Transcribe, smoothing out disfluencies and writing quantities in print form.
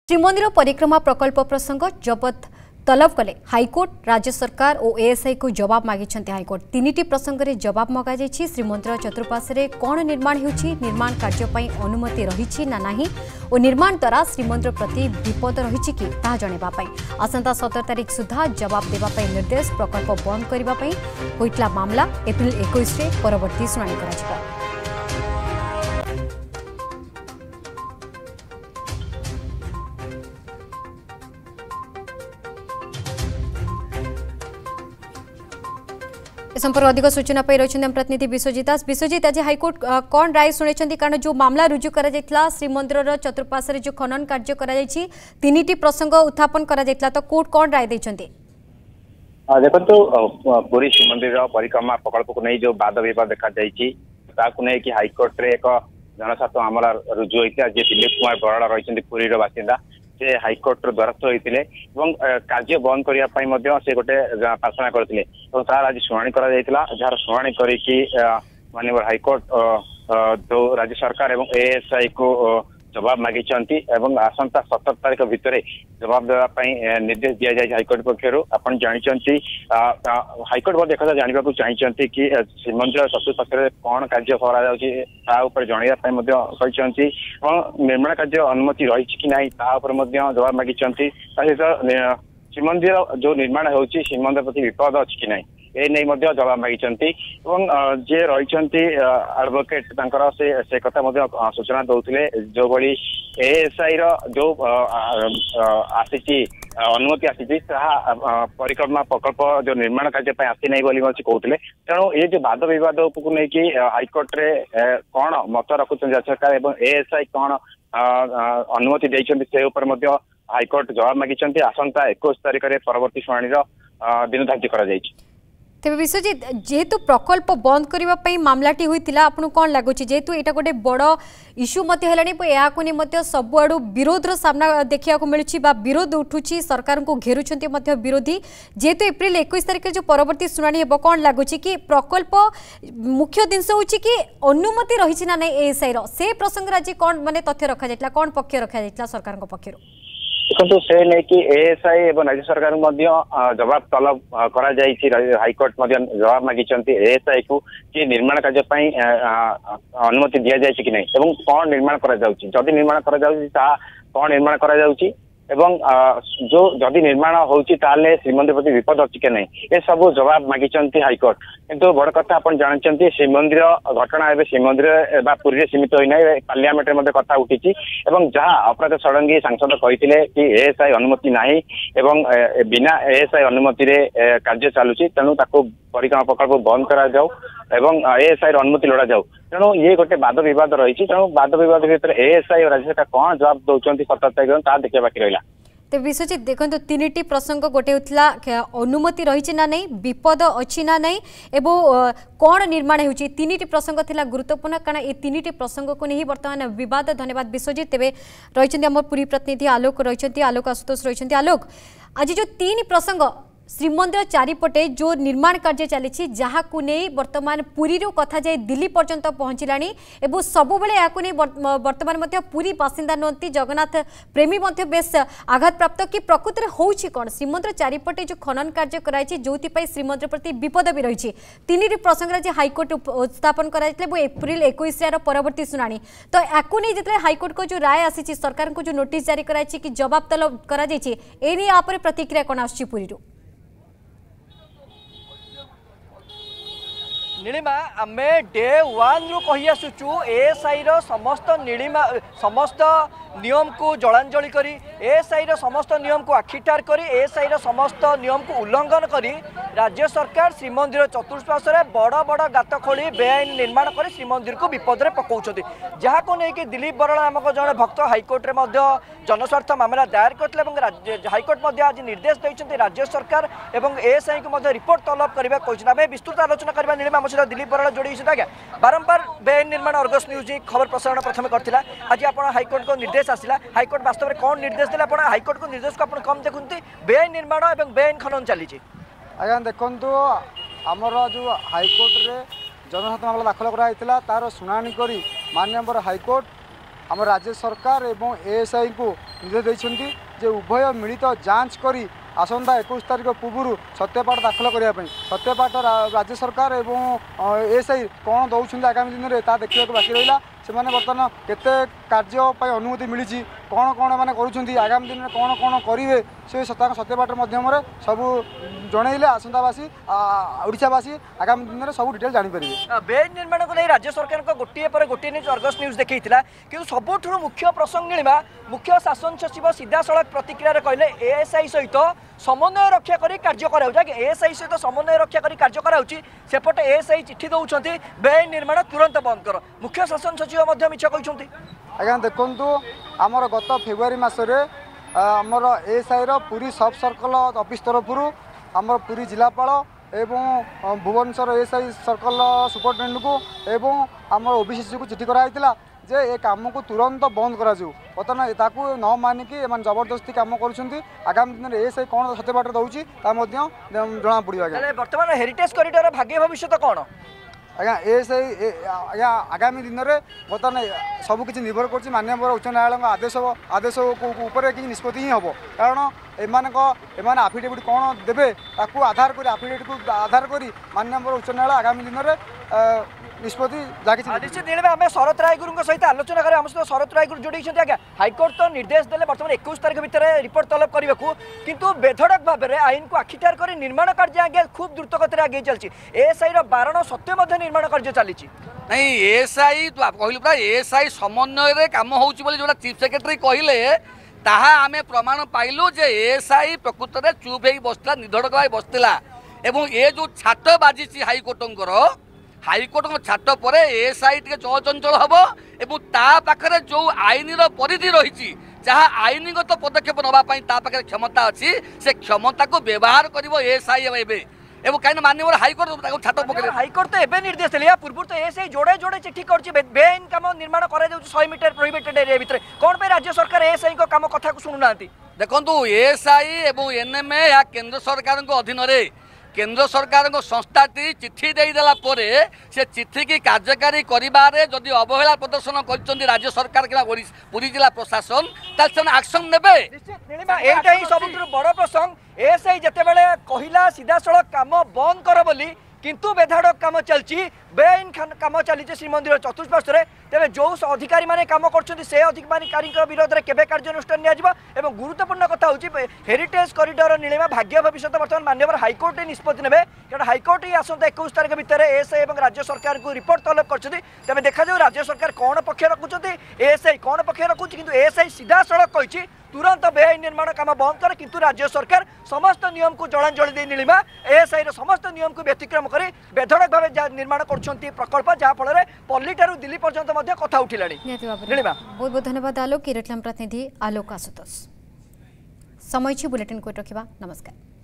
श्रीमंदिर परिक्रमा प्रकल्प प्रसंग जबत तलब कले हाईकोर्ट राज्य सरकार और एएसआई को जवाब मागिछन्ते हाईकोर्ट तीनिटी प्रसंग रे जवाब मगा जायछि। श्रीमंदिर चतुर्पार्श्वे कौन निर्माण होछि, निर्माण कार्य पई अनुमति रहिछि ना नाही और निर्माण द्वारा श्रीमंदिर प्रति विपद रहिछि कि ताहा जणेबा पई आसंता 17 तारिख सुधा जवाब देबा पई निर्देश प्रकल्प बंद करबा पई होइतला मामला एप्रिल 21 रे परवर्ती सुनानी कराजिबो। संपर्क अधिक सूचना पाई रही प्रतिनिधि विश्वजित दास। विश्वजित, आज हाईकोर्ट कौन राय शुणी, कारण जो मामला रुजु कर श्रीमंदिर चतुर्पार्श्वे जो खनन कार्य कर प्रसंग उत्थापन कर तो कोर्ट कौन राय देते? देखो पुरी श्रीमंदिर परिक्रमा प्रकल्प को नहीं जो वाद विवाद देखा कि हाईकोर्ट रे एक जनस्वार्थ मामला रुजु होता है। दिलीप कुमार बराड़ा रही पुरीर बासिंदा से हाईकोर्ट द्वारस्थ होते कार्य बंद करने से गोटे प्रार्थना करते तार आज शुणी जार शुणी कर माननीय हाईकोर्ट जो राज्य सरकार एवं एएसआई को जवाब मागी आसंता 17 तारिख भितर जवाब देवाई निर्देश दि जाए हाईकोर्ट पक्षर। आप जानते हाईकोर्ट देखा जानवा चाहिए कि श्रीमंदिर चतुर्पार्श्वे कौन कार्य कर जनवाई निर्माण कार्य अनुमति रही कि नहीं जवाब मागी सहित श्रीमंदिर जो निर्माण हो श्रीमंदिर प्रति विपद अच्छी कि नहीं ए नहीं जवाब मागी जे रही एडवोकेट से कथा सूचना दौले जो भाई एएसआई जो आसी अनुमति आसी परिक्रमा प्रकल्प जो निर्माण कार्य आसी नहीं कहते तेणु ये जो वाद विवाद को लेकिन हाईकोर्ट रे कौन मत रखुच्च राज्य सरकार और एएसआई कौन अनुमति देते हाईकोर्ट जवाब मागी आसंता 21 तारिख में परवर्ती शुणी दिन धार्य कर। तेज विश्वजित, जेहेतु प्रकल्प बंद करने मामलाटी होता आपको कौन लगुच जेहेतु यहाँ गोटे बड़ इश्यू है सबुआड़ विरोधर सामना देखा मिलूँ विरोध उठू सरकार को घेरुंट विरोधी जेहेतु एप्रिल 21 तारिख जो परवर्ती शुणी हे कौन लगुच कि प्रकल्प मुख्य जिनस हूँ कि अनुमति रही ना नहीं एएसआई से प्रसंग आज कौन माने तथ्य रखा जाता कौन पक्ष रखा जाता सरकार पक्षर? देखो से नहीं कि एएसआई एवं राज्य सरकार जवाब तलब कर हाईकोर्ट जवाब मागी एएसआई को कि निर्माण कार्य अनुमति दि जाए कि नहीं कौन निर्माण जदि निर्माण कौन निर्माण कर जो जदि निर्माण होती श्रीमंदिर प्रति विपद अच्छी कि नहीं ये सब जवाब मागी हाईकोर्ट। किंतु बड़ कथा आप जानते श्रीमंदिर घटना एवं श्रीमंदिर पुरी सीमित होना पार्लियामेंट में कथा उठी जहाँ अपराध षडंगी सांसद कहते कि एएसआई अनुमति ना बिना एएसआई अनुमति कार्य चलुची तेणु परिक्रमा प्रकल्प बंद करा एएसआई अनुमति लोड़ा जाऊ तेणु ये गोटे वाद विवाद रही तेणु वाद विवाद भीतर एएसआई और राज्य सरकार कौन जवाब दौरान 17 तारिख देखा बाकी रहा। तो विश्वजित देखो तीनिटी प्रसंग गोटे होता अनुमति रही ना नहीं विपद अच्छी ना नहीं एवं कौन निर्माण हो तीनिटी प्रसंग थिला गुरुत्वपूर्ण कारण ये तीनिटी प्रसंग को नहीं बर्तमान विवाद। धन्यवाद विश्वजित। तेज रही आम पुरी प्रतिनिधि आलोक रही आलोक आशुतोष रही आलोक आज जो तीन प्रसंग श्रीमंदिर चारिपटे जो निर्माण कार्य चली जहाँ को नहीं बर्तमान पुरी कथा जाए दिल्ली पर्यंत पहुँचलानी एवं सबुबले या बर्तमान पुरी बासिंदा नुहति जगन्नाथ प्रेमी बेस आघात प्राप्त कि प्रकृति में होउछि कौन श्रीमंदिर चारिपटे जो खनन कार्य कराई जो श्रीमंदिर प्रति विपद भी रही तीन प्रसंग आज हाईकोर्ट उपस्थापन कर एप्रिल 21 परवर्ती शुणी तो याकू नहीं जो हाईकोर्ट को जो राय आसी सरकार को जो नोटिस जारी कराई कि जवाब तलब कर प्रतिक्रिया कौन आसुरी? नीलिमा आमे डे 1 रु कही आसुचु एएसआई समस्त नीलिमा समस्त नियम को जलांजलि करी एएसआई समस्त नियम को आखिटार करी एएसआई समस्त नियम को उल्लंघन करी राज्य सरकार श्रीमंदिर चतुर्पार्श्वे बड़ बड़ गात खोली बेआईन निर्माण कर श्रीमंदिर को विपद में पकाउछथि जहाँ को लेकिन दिलीप बराड़ा नामक जड़े भक्त हाईकोर्ट रे जनस्वार्थ मामला दायर करते हाईकोर्ट आज निर्देश देते राज्य सरकार और एएसआई को रिपोर्ट तलब करने कहते विस्तृत आलोचना करवा नीलिमा सहित दिलीप बराड़ा जोड़ी आज्ञा बारंबार बेआईन निर्माण अर्गस न्यूज खबर प्रसारण प्रथम करथिला आज आप हाईकोर्ट को निर्देश आसला हाईकोर्ट वास्तव में कौन निर्देश देला आप हाईकोर्ट को निर्देश को आप कम देखते बेआईन निर्माण और बेआईन खनन चली आज्ञा देखु आमर जो हाईकोर्ट रे जनस्वार्थ मामला दाखल कराइला तार शुणाणी करी माननीय हाईकोर्ट आम राज्य सरकार एवं एएसआई को निर्देश देइछन्ती जे उभय मिलित जांच करी आसंता 21 तारिख पूर्व सत्यपाठ दाखल करने सत्यपाठ राज्य सरकार एवं एएसआई कौन दौरान आगामी दिन में देखा बाकी रहा से बर्तमान केते कार्य अनुमति मिली कौन कौन मैंने करुँच आगामी दिन में कौन कौन करेंगे से सत्यपाठ मध्यम सब जनइले आसंतावासी ओडावासी आगामी दिन में सब डिटेल जापर बेड निर्माण को नहीं राज्य सरकार गोटे पर गोटे न्यूज अर्गस न्यूज देखा कि सबुठ मुख्य प्रसंग नीलिमा मुख्य शासन सचिव सीधा सड़क प्रतिक्रिया कहले एएसआई सहित समन्वय रक्षा करी कार्य करा एएसआई सहित समन्वय रक्षा करी कार्य करापटे एएसआई चिठी दौरान बेआईन निर्माण तुरंत बंद कर मुख्य शासन सचिव मिछ कहते आज्ञा देखु आमर गत फेब्रुआरी मसरे आमर एएसआई पुरी सब सर्कल ऑफिस तरफ आमर पुरी जिलापाल एवं भुवनेश्वर एएसआई सर्कल सुपरिटेडेंट को एवं आमर ओबीसी को चिठी कराइला जे ए काम को तुरंत बंद करा बर्तमान ताकू न मानिकी एम जबरदस्ती काम कर आगामी दिन में एएसआई कौन सत्यपाठ दौर जना पड़ा बर्तमान हेरिटेज कॉरिडोर भाग्य भविष्य कौन आज्ञा एएसआई आज्ञा आगामी दिन में बर्तमान सबकि निर्भर कर माननीय उच्च न्यायालय आदेश उपर कि निष्पत्ति ही हम कारण एम आफिडेविट कौन देवे ताकू आधार कर आफिडेविट को आधार कर माननीय उच्च न्यायालय आगामी दिन में निष्पत्ति निश्चित नील आम शरत रायगुरु सहित आलोचना करें आम सहित शरत रायगुरु जोड़ी आज्ञा हाइकोर्ट तो निर्देश देले बर्तमान 21 तारिख भितर रिपोर्ट तलब करने को किंतु बेधड़क भाव में आईन को आखिठार कर निर्माण कार्य आगे खूब द्रुत गति आगे चलती एएसआई बारण सत्वे निर्माण कार्य चली नहीं एएसआई कहलु पूरा एएसआई समन्वय काम होउची जो चीफ सेक्रेटरी कहले ताहा आमे प्रमाण पाइलु जे एएसआई प्रकृत में चुप हो बसला निधड़क भाई बसला एवं ये जो छाट बाजी हाइकोर्टर हाइकोर्ट छाट पर एएसआई टे चलचंचल हम एवं ता पाखरे जो आईन परिधि रही जहाँ आईनगत पदक्षेप नापी पाखे क्षमता अच्छी से क्षमता को व्यवहार कर एएसआई एवं कहीं माननीय हाइकोर्ट छाट पकड़े हाइकोर्ट तो एवं निर्देश दिया पूर्व तो एएसआई जोड़े जोड़े चिठी कर बेआईन काम निर्माण कर 100 मीटर प्रोहिबिटेड एरिया भितर कौन पे राज्य सरकार एएसआई को काम कथा को शुणुना देखो एएसआई एवं एनएमए या केंद्र सरकार अधीन केंद्र सरकार संस्थाटी चिठी देदेला से चिठी की कार्यकारी करिबारे जदि अवहेला प्रदर्शन कर राज्य सरकार कि पुरी जिला प्रशासन ताले एक्शन नेबे एटा ही सबुठ बड़ प्रसंग एएसआई जितेबाला कहला सीधा सड़क काम बंद कर बोली किंतु बेधाड़क काम चलती बेआईन काम चली श्रीमंदिर चतुष्पार्श्व तेरे जो अधिकारी माने काम कर अधिकारी विरोध में केवे कार्यानुष्ठान निया गुरुत्वपूर्ण कथा हूँ हेरिटेज कॉरिडोर नीलिमा भाग्य भविष्य बर्तमान माननीय हाइकोर्ट निष्पत्ति ने कारण हाइकोर्ट ही आसंता 21 तारिख भितर एएसआई और राज्य सरकार को रिपोर्ट तलब कर देखा राज्य सरकार कौन पक्ष रखुच्च एएसआई कौन पक्ष रखुच्च किंतु एएसआई सीधा सड़क कही तुरंत बेआईन निर्माण काम बंद कर किंतु राज्य सरकार समस्त नियम को जलांजलि दे नीलिमा एएसआई समस्त नियम को व्यतिक्रम कर बेधड़क भाव निर्माण कर प्रकल्प जहाँफल पल्लीठार दिल्ली पर्यंत कथा उठिला नीलिमा बहुत बहुत धन्यवाद आलोक किरटलाम प्रतिनिधि आलोक आशुतोष समय बुलेटिन को रखा नमस्कार।